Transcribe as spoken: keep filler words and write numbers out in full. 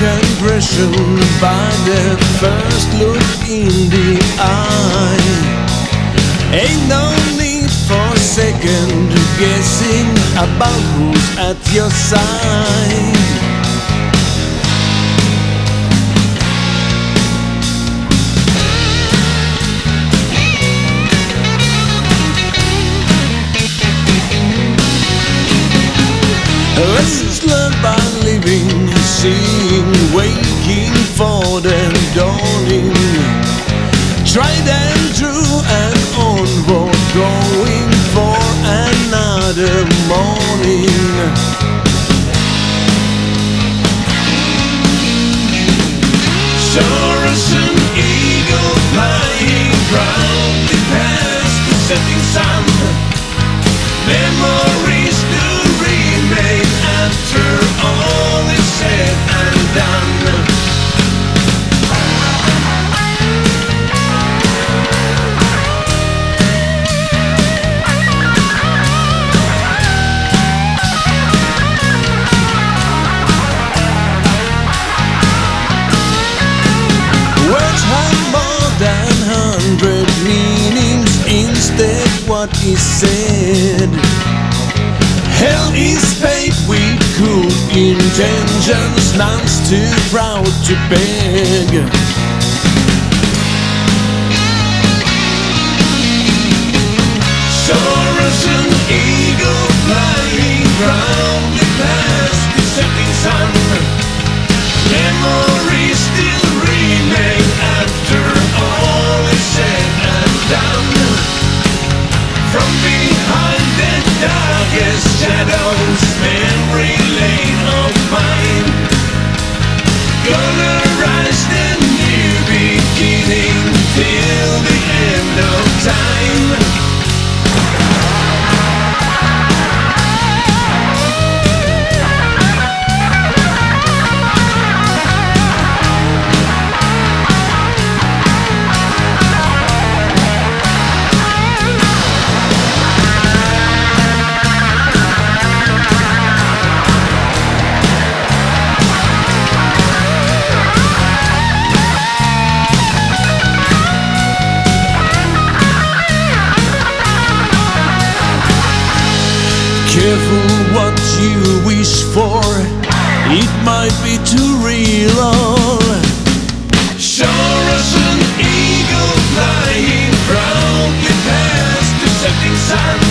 impression by the first look in the eye. Ain't no need for second guessing about who's at your side. Lessons learned by living, seeing, waking for the dawning. Tried and true and onward, going for another morning. Sure as an eagle flying proudly past the setting sun. Memories do remain after all is said and done. Words have more than hundred meanings, instead what is said. Hell is paid with good intentions, none's too proud to beg. Sure as an eagle flying proudly past the setting sun. Memories still remain after all is said and done. From behind the darkest shadows, memory lane of mine, gonna rise the new beginning till the end of time. Careful what you wish for, it might be too real. Sure as an eagle flying proudly past the setting sun.